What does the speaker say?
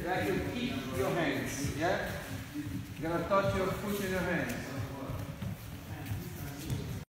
You have to keep your hands, yeah? You're gonna touch your foot in your hands.